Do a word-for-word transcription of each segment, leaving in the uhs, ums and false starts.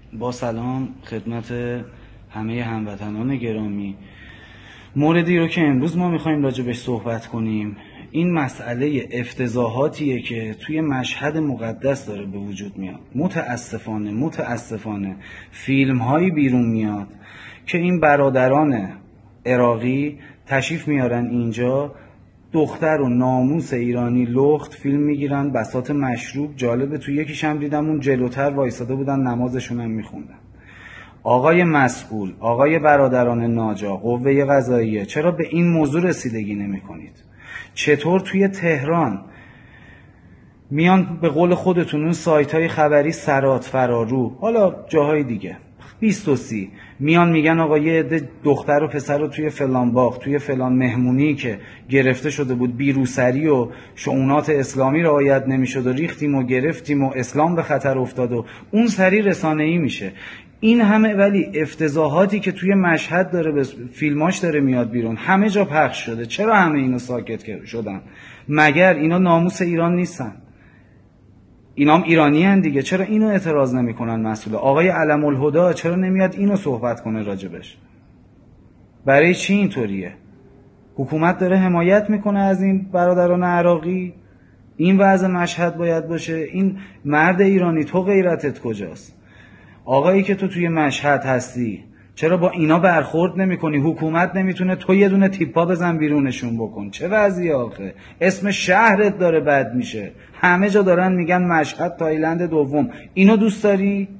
با سلام خدمت همه هموطنان گرامی. موردی رو که امروز ما میخوایم راجبش صحبت کنیم این مسئله افتضاحاتیه که توی مشهد مقدس داره به وجود میاد. متاسفانه متاسفانه فیلم هایی بیرون میاد که این برادران عراقی تشریف میارن اینجا، دختر و ناموس ایرانی لخت فیلم میگیرن، بساط مشروب. جالبه تو یکیش هم دیدم اون جلوتر وایساده بودن نمازشون هم میخوندن. آقای مسئول، آقای برادران ناجا، قوه قضاییه، چرا به این موضوع رسیدگی نمی کنید؟ چطور توی تهران میان به قول خودتون اون سایت های خبری سرات، فرارو، حالا جاهای دیگه بیست و سی میان میگن آقا یه عده دختر و پسر رو توی فلان باغ، توی فلان مهمونی که گرفته شده بود بیروسری و شؤونات اسلامی رعایت نمیشد و ریختیم و گرفتیم و اسلام به خطر افتاد و اون سری رسانه‌ای میشه. این همه ولی افتضاحاتی که توی مشهد داره به فیلماش داره میاد بیرون، همه جا پخش شده. چرا همه اینو ساکت شدن؟ مگر اینا ناموس ایران نیستن؟ اینام ایرانی هن دیگه، چرا اینو اعتراض نمی کنن مسئول؟ آقای علم الهدا چرا نمیاد اینو صحبت کنه راجبش؟ برای چی اینطوریه؟ حکومت داره حمایت میکنه از این برادران عراقی؟ این وضع مشهد باید باشه؟ این مرد ایرانی تو غیرتت کجاست؟ آقایی که تو توی مشهد هستی چرا با اینا برخورد نمی کنی؟ حکومت نمیتونه تو یه دونه تیپا بزن بیرونشون بکن؟ چه وضعیه آخه؟ اسم شهرت داره بد میشه. همه جا دارن میگن مشهد تایلند دوم. اینو دوست داری؟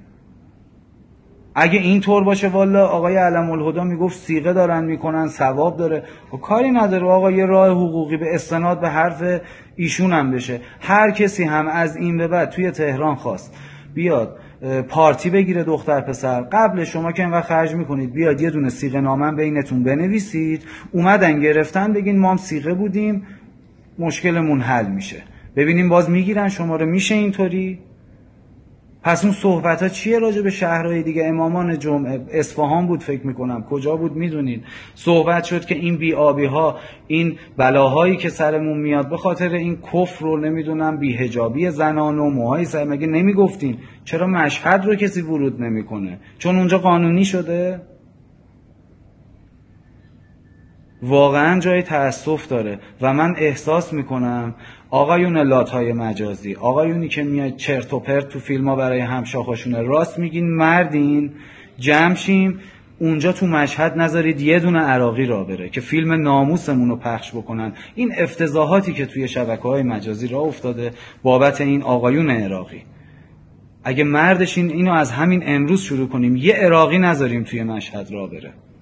اگه این طور باشه والا آقای علم الهدا میگفت صیغه دارن میکنن، ثواب داره. و کاری نداره آقا، یه راه حقوقی به استناد به حرف ایشون هم بشه. هر کسی هم از این به بعد توی تهران خواست بیاد پارتی بگیره دختر پسر، قبل شما که اینقدر خرج میکنید بیاد یه دونه صیغه نامه بینتون بنویسید، اومدن گرفتن بگین ما هم صیغه بودیم مشکلمون حل میشه. ببینیم باز میگیرن شما رو. میشه اینطوری؟ پس اون صحبت ها چیه راجع به شهرهای دیگه؟ امامان جمعه اصفهان بود فکر میکنم، کجا بود میدونید، صحبت شد که این بی‌آبی ها، این بلاهایی که سرمون میاد به خاطر این کفر رو نمیدونم بی‌حجابی زنان و موهای سر، مگه نمیگفتین؟ چرا مشهد رو کسی ورود نمیکنه؟ چون اونجا قانونی شده؟ واقعا جای تأسف داره و من احساس میکنم آقایون لاتهای مجازی، آقایونی که میاد چرت و پرت تو فیلم ها برای همشاخاشونه، راست میگین، مردین، جمع شیم اونجا تو مشهد، نذارید یه دونه عراقی را بره که فیلم ناموسمون رو پخش بکنن. این افتضاحاتی که توی شبکه‌های مجازی راه افتاده بابت این آقایون عراقی، اگه مردشین اینو از همین امروز شروع کنیم، یه عراقی نذاریم توی مشهد را بره.